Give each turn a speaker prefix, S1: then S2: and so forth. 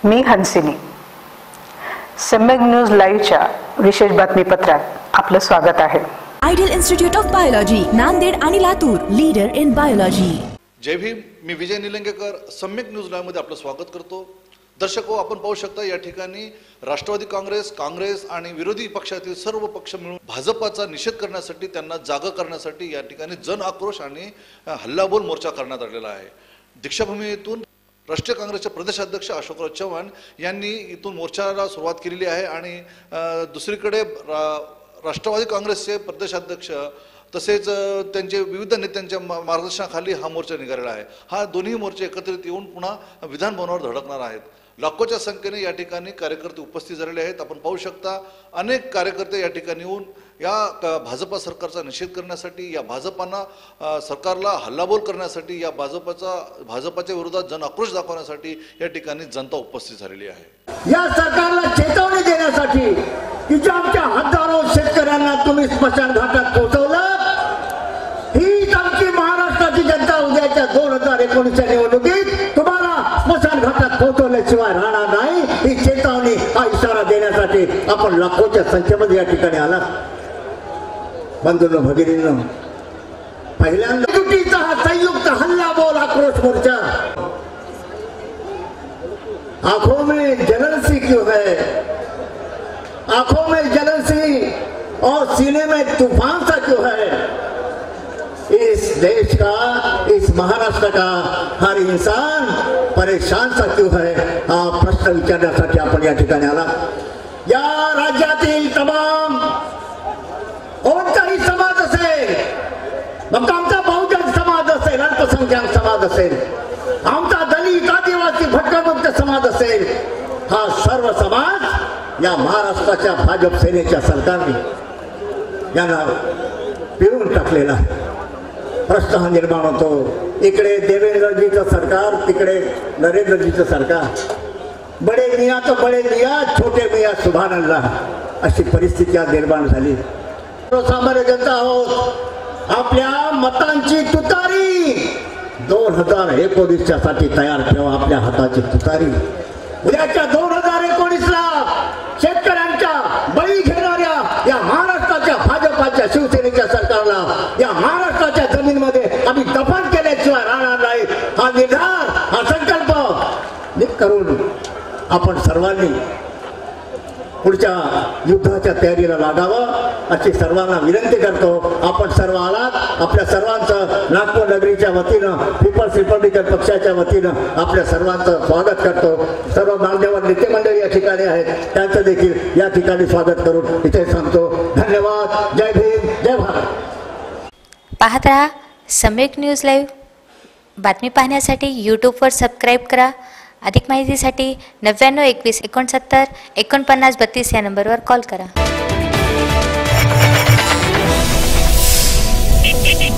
S1: मी हंसिनी. सम्यक न्यूज लाईव्हच्या विशेष बातमीपत्रात आपलं स्वागत आहे.
S2: Ideal institute of biology, Nanded आणि Latur, leader in biology.
S3: Jai Bhim. मी विजय निलंगेकर सम्यक न्यूज लाईव्ह मध्ये आपलं स्वागत करतो. दर्शको, आपण पाहू शकता या ठिकाणी राष्ट्रवादी काँग्रेस आणि विरोधी पक्षातील सर्व पक्ष मिळून भाजपाचा निषेध करण्यासाठी, त्यांना जागा करण्यासाठी या ठिकाणी जन आक्रोश आणि हल्लाबोल मोर्चा करण्यात आलेला आहे. दीक्षाभूमी येथून राष्ट्रीय काँग्रेसचे प्रदेशाध्यक्ष अशोकराव चव्हाण यांनी इथून मोर्चाला सुरुवात केलेली आहे आणि दुसरीकडे राष्ट्रवादी काँग्रेसचे प्रदेशाध्यक्ष तसेच त्यांचे विविध नेत्यांच्या मार्गदर्शनाखाली हा मोर्चा निघालेला आहे. हा दोन्ही मोर्चे एकत्रित येऊन पुन्हा विधान भवनावर धडकणार आहेत. लाखोच्या संख्येने या ठिकाणी कार्यकर्ते उपस्थित झालेले आहेत. आपण पाहू शकता अनेक कार्यकर्ते या ठिकाणी येऊन या भाजपा सरकारचा निषेध करण्यासाठी, या भाजपानं सरकारला हल्लाबोल करण्यासाठी, या भाजपाच्या विरोधात जन आक्रोश दाखवण्यासाठी या ठिकाणी जनता उपस्थित झालेली आहे.
S4: या सरकारला चेतावणी देण्यासाठी की आमच्या हजारो शेतकऱ्यांना तुम्ही स्मशान घाटात पोहोचवलं, ही आमची महाराष्ट्राची जनता उद्याच्या 2019च्या निवडणुकीत तुम्हाला स्मशान घाटात पोहोचवल्याशिवाय राहणार नाही. ही चेतावणी, हा इशारा देण्यासाठी आपण लाखोच्या संख्येमध्ये या ठिकाणी आला. बंधूंनो, भगिनींनो, पहिल्यांदा युतीचा हा संयुक्त हल्लाबोल आक्रोश मोर्चा. आंखों में जलनसी क्यों है, आंखों में जलनसी और सीने में तूफान सा क्यों है. इस देश का, इस महाराष्ट्र का हर इंसान परेशान सा क्यों है, हा प्रश्न विचारण्यासाठी आपण या ठिकाणी आला. या राज्यातील तमाम कोणताही समाज असेल, मग आमचा बहुजन समाज असेल, अल्पसंख्याक समाज असेल, आमचा दलित, आदिवासी, भटकमुक्त समाज असेल, हा सर्व समाज या महाराष्ट्राच्या भाजप सेनेच्या सरकारने यांना पिळून टाकलेला आहे. प्रश्न हा निर्माण होतो, इकडे देवेंद्रजीचं सरकार, तिकडे नरेंद्रजीचं सरकार. बडे मियाँ तो बडे मियाँ, छोटे मियाँ सुभान अल्लाह, अशी परिस्थिती आज निर्माण झाली. सामान्य जनता आहोत, आपल्या मतांची तुतारी 2019च्या साठी तयार ठेवा. आपल्या हाताची तुतारी उद्याच्या 2019ला शेतकऱ्यांच्या बळी घेणाऱ्या या महाराष्ट्राच्या भाजपाच्या शिवसेनेच्या सरकारला या महाराष्ट्राच्या जमीनमध्ये आम्ही दफन केल्याशिवाय राहणार नाही. हा निर्धार, हा संकल्प करून आपण सर्वांनी पुढच्या युद्धाच्या तयारीला लागावं अशी सर्वांना विनंती करतो. आपण सर्व आलात, आपल्या सर्वांचं नागपूर नगरीच्या वतीनं, पीपल्स रिपब्लिकन पक्षाच्या वतीनं आपल्या सर्वांचं स्वागत करतो. सर्व मान्यवर नेते मंडळी या ठिकाणी आहेत, त्यांचं देखील या ठिकाणी स्वागत करून इथे सांगतो. धन्यवाद. जय भीम, जय भारत.
S5: पाहत रहा सम्यक न्यूज लाईव्ह. बातमी पाहण्यासाठी यूट्यूबवर सबस्क्राईब करा. अधिक माहितीसाठी 99 21 69 49 32 या नंबरवर कॉल करा.